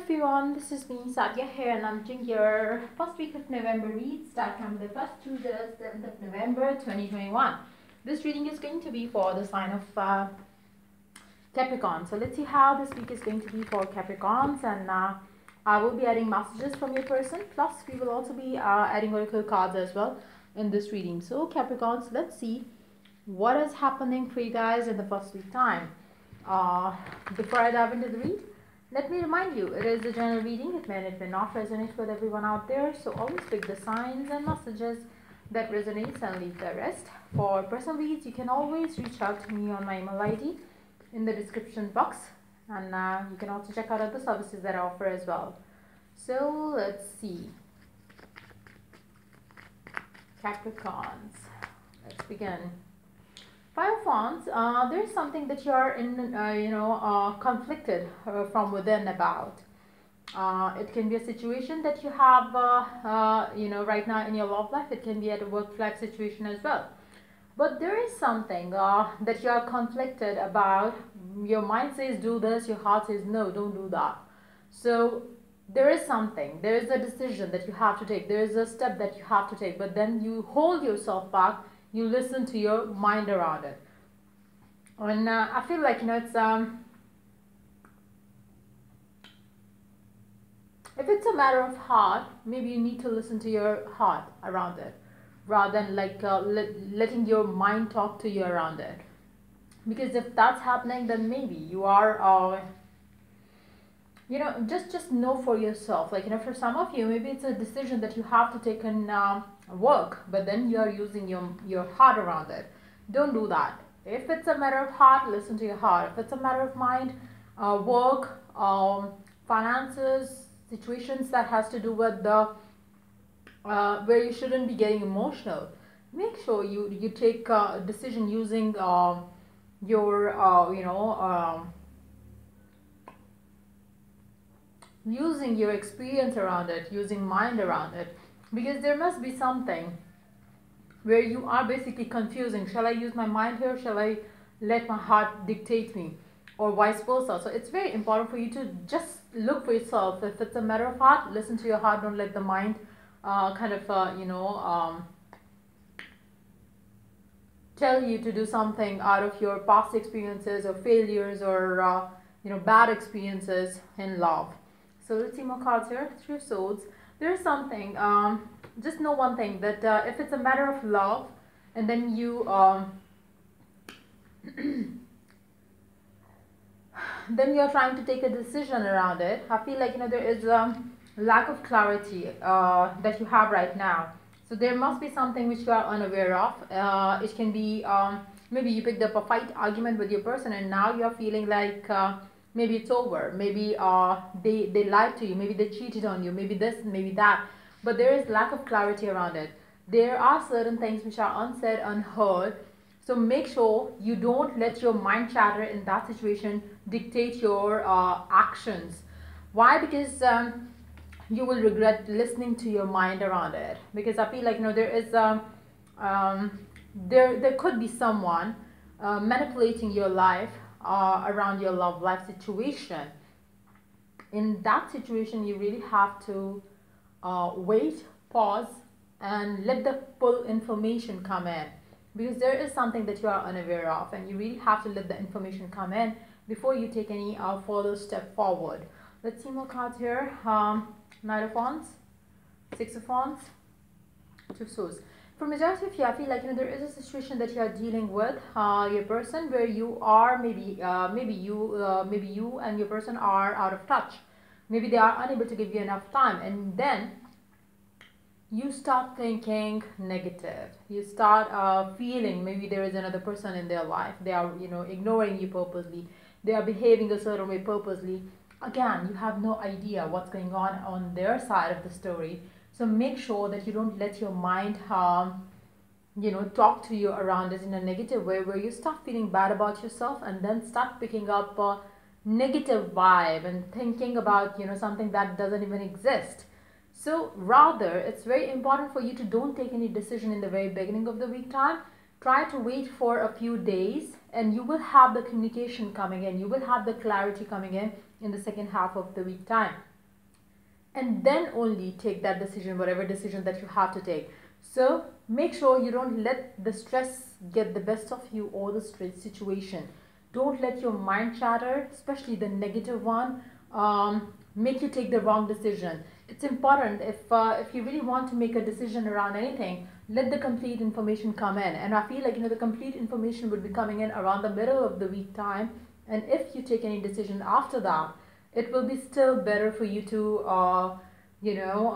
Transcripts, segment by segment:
everyone, this is me Sadia here, and I'm doing your first week of November read, start from the 1st to the 7th of November 2021. This reading is going to be for the sign of Capricorn. So let's see how this week is going to be for Capricorns, and I will be adding messages from your person, plus we will also be adding oracle cards as well in this reading. So Capricorns, let's see what is happening for you guys in the first week time. Before I dive into the read, let me remind you, it is a general reading. It may not resonate with everyone out there, so always pick the signs and messages that resonates and leave the rest. For personal reads, you can always reach out to me on my email ID in the description box, and you can also check out other services that I offer as well. So let's see. Capricorns, let's begin. Five of Wands, there's something that you are in, conflicted from within about. It can be a situation that you have, right now in your love life. It can be at a work life situation as well. But there is something that you are conflicted about. Your mind says do this, your heart says no, don't do that. So there is something, there is a decision that you have to take, there is a step that you have to take, but then you hold yourself back. You listen to your mind around it, and I feel like it's if it's a matter of heart, maybe you need to listen to your heart around it, rather than letting your mind talk to you around it. Because if that's happening, then maybe you are just know for yourself. For some of you, maybe it's a decision that you have to take in work, but then you are using your heart around it. Don't do that. If it's a matter of heart, listen to your heart. If it's a matter of mind, work, finances, situations that has to do with the where you shouldn't be getting emotional, make sure you take a decision using using your experience around it, using mind around it. Because there must be something where you are basically confusing. Shall I use my mind here? Shall I let my heart dictate me? Or vice versa. So it's very important for you to just look for yourself. If it's a matter of heart, listen to your heart. Don't let the mind tell you to do something out of your past experiences or failures or bad experiences in love. So let's see more cards here. Three of Swords. There's something, just know one thing, that if it's a matter of love, and then you then you're trying to take a decision around it, I feel like there is a lack of clarity that you have right now. So there must be something which you are unaware of. It can be maybe you picked up a fight argument with your person, and now you're feeling like maybe it's over, maybe they lied to you, maybe they cheated on you, maybe this, maybe that, but there is lack of clarity around it. There are certain things which are unsaid, unheard, so make sure you don't let your mind chatter in that situation dictate your actions. Why? Because you will regret listening to your mind around it. Because I feel like there is there could be someone manipulating your life around your love life situation. In that situation, you really have to wait, pause, and let the full information come in, because there is something that you are unaware of, and you really have to let the information come in before you take any further step forward. Let's see more cards here. Knight of Wands, Six of Wands, Two of Swords. For majority of you, I feel like there is a situation that you are dealing with your person, where you are maybe you and your person are out of touch. Maybe they are unable to give you enough time, and then you start thinking negative. You start feeling maybe there is another person in their life. They are ignoring you purposely. They are behaving a certain way purposely. Again, you have no idea what's going on their side of the story. So make sure that you don't let your mind, talk to you around it in a negative way, where you start feeling bad about yourself, and then start picking up a negative vibe and thinking about, something that doesn't even exist. So rather, it's very important for you to don't take any decision in the very beginning of the week time. Try to wait for a few days, and you will have the communication coming in. You will have the clarity coming in the second half of the week time. and then only take that decision, whatever decision that you have to take. So make sure you don't let the stress get the best of you, or the stress situation. Don't let your mind chatter, especially the negative one, make you take the wrong decision. It's important, if you really want to make a decision around anything, let the complete information come in. And I feel like, the complete information would be coming in around the middle of the week time. And if you take any decision after that, it will be still better for you to you know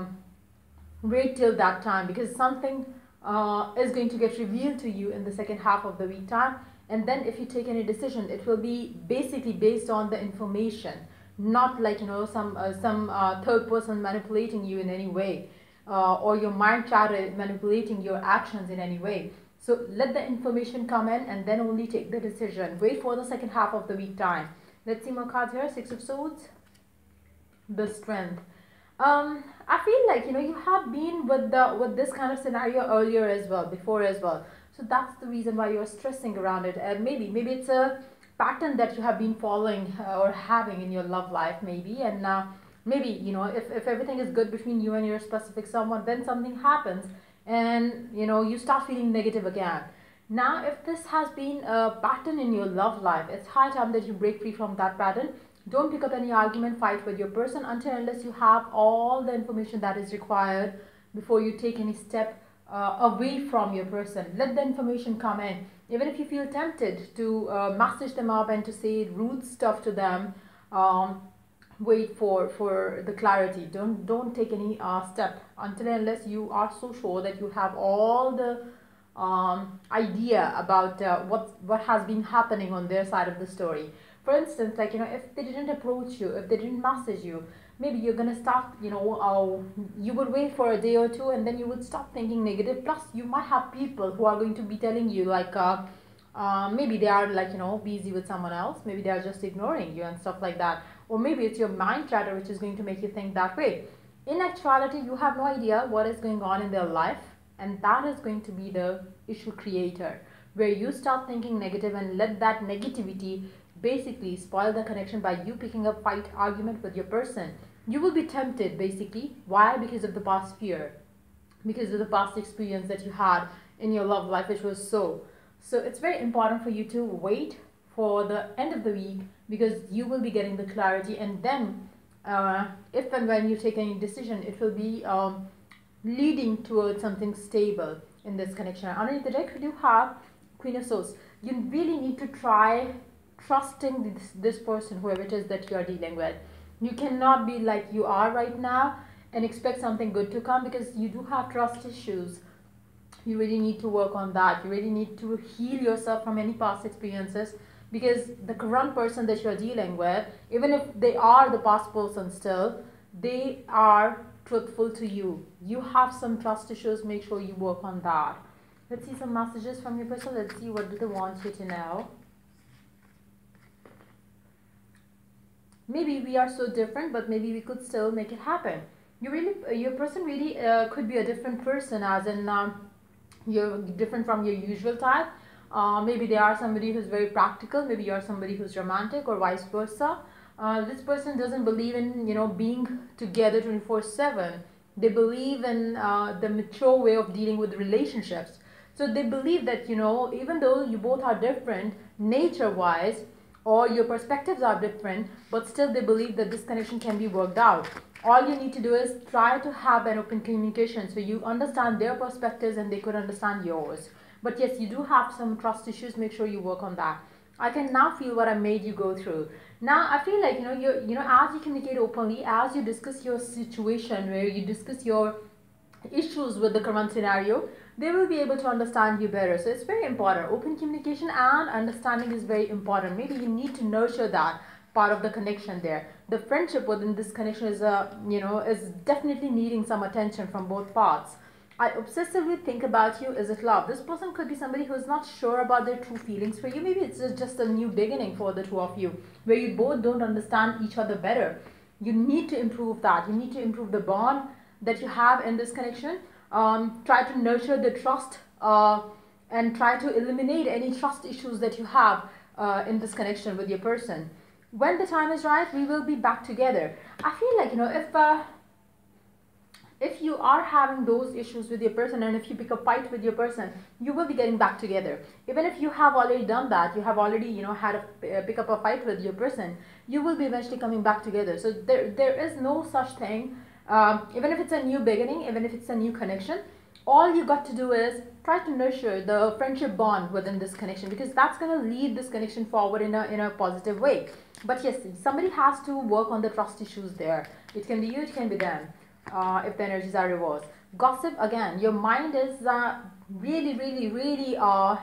wait till that time, because something is going to get revealed to you in the second half of the week time. And then if you take any decision, it will be basically based on the information, not like, some third person manipulating you in any way, or your mind chatter manipulating your actions in any way. So let the information come in, and then only take the decision. Wait for the second half of the week time. Let's see more cards here. Six of Swords, the Strength. I feel like, you have been with this kind of scenario earlier as well, before as well. So that's the reason why you're stressing around it. And maybe it's a pattern that you have been following, or having in your love life, maybe. And maybe, if everything is good between you and your specific someone, then something happens, and you start feeling negative again. Now, if this has been a pattern in your love life, it's high time that you break free from that pattern. Don't pick up any argument, fight with your person, until unless you have all the information that is required before you take any step away from your person. Let the information come in. Even if you feel tempted to message them up and to say rude stuff to them, wait for the clarity. Don't take any step until unless you are so sure that you have all the idea about what has been happening on their side of the story. For instance, like, if they didn't approach you, if they didn't message you, maybe you're gonna start, you would wait for a day or two, and then you would stop thinking negative. Plus, you might have people who are going to be telling you, like, maybe they are, like, busy with someone else, maybe they are just ignoring you and stuff like that. Or maybe it's your mind chatter which is going to make you think that way. In actuality, you have no idea what is going on in their life, and that is going to be the issue creator, where you start thinking negative and let that negativity basically spoil the connection by you picking up fight argument with your person. You will be tempted, basically. Why? Because of the past fear, because of the past experience that you had in your love life, which was so it's very important for you to wait for the end of the week, because you will be getting the clarity. And then if and when you take any decision, it will be leading towards something stable in this connection. Underneath the deck, we do have Queen of Swords. You really need to try trusting this person, whoever it is that you are dealing with. You cannot be like you are right now and expect something good to come, because you do have trust issues. You really need to work on that. You really need to heal yourself from any past experiences, because the current person that you are dealing with, even if they are the past person still, they are truthful to you. You have some trust issues. Make sure you work on that. Let's see some messages from your person. Let's see, what do they want you to know. Maybe we are so different, but maybe we could still make it happen. Your person really could be a different person, as in you're different from your usual type. Maybe they are somebody who's very practical. Maybe you're somebody who's romantic, or vice versa. This person doesn't believe in being together 24/7. They believe in the mature way of dealing with relationships. So they believe that even though you both are different nature-wise, or your perspectives are different, but still they believe that this connection can be worked out. All you need to do is try to have an open communication, so you understand their perspectives and they could understand yours. But yes, you do have some trust issues. Make sure you work on that. I can now feel what I made you go through. Now I feel like as you communicate openly, as you discuss your situation, where you discuss your issues with the current scenario, they will be able to understand you better. So it's very important. Open communication and understanding is very important. Maybe you need to nurture that part of the connection there. The friendship within this connection is is definitely needing some attention from both parts. I obsessively think about you. Is it love? This person could be somebody who is not sure about their true feelings for you. Maybe it's just a new beginning for the two of you, where you both don't understand each other better. You need to improve that. You need to improve the bond that you have in this connection. Try to nurture the trust and try to eliminate any trust issues that you have in this connection with your person. when the time is right, we will be back together. I feel like, if you are having those issues with your person, and if you pick a fight with your person, you will be getting back together. Even if you have already done that, you have already, had a pick up a fight with your person, you will be eventually coming back together. So there is no such thing. Even if it's a new beginning, even if it's a new connection, all you got to do is try to nurture the friendship bond within this connection, because that's going to lead this connection forward in a positive way. But yes, somebody has to work on the trust issues there. It can be you, it can be them. If the energies are reversed. Gossip, again, your mind is really, really, really,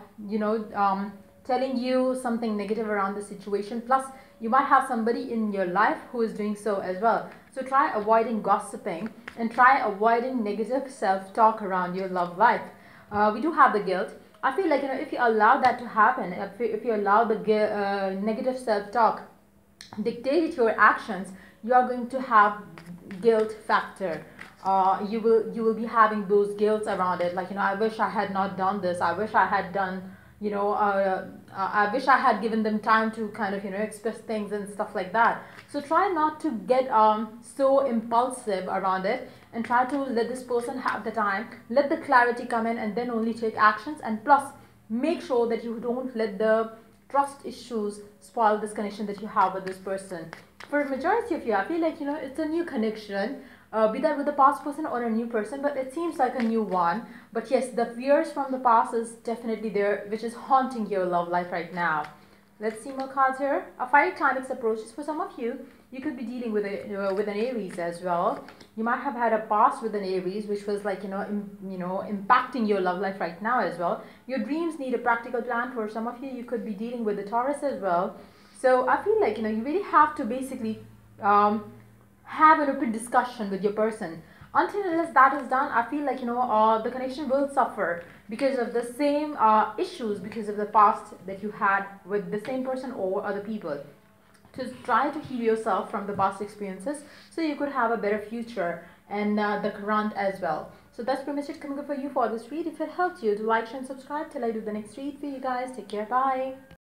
telling you something negative around the situation. Plus, you might have somebody in your life who is doing so as well. So try avoiding gossiping and try avoiding negative self-talk around your love life. We do have the guilt. I feel like, if you allow that to happen, if you allow the negative self-talk dictate your actions, you are going to have guilt factor. You will be having those guilts around it, like, I wish I had not done this, I wish I had done, I wish I had given them time to kind of, express things and stuff like that. So try not to get so impulsive around it, and try to let this person have the time, let the clarity come in, and then only take actions. And plus, make sure that you don't let the trust issues spoil this connection that you have with this person. For majority of you, I feel like, it's a new connection, be that with the past person or a new person, but it seems like a new one. But yes, the fears from the past is definitely there, which is haunting your love life right now. Let's see more cards here. A fiery climax approaches. For some of you, you could be dealing with with an Aries as well. You might have had a past with an Aries, which was like, impacting your love life right now as well. Your dreams need a practical plan. For some of you, you could be dealing with the Taurus as well. So I feel like, you really have to basically have an open discussion with your person. Until unless that is done, I feel like, the connection will suffer because of the same issues, because of the past that you had with the same person or other people. To try to heal yourself from the past experiences, so you could have a better future and the current as well. So that's pretty much it coming up for you for this read. If it helped you, do like, share, and subscribe till I do the next read for you guys. Take care. Bye.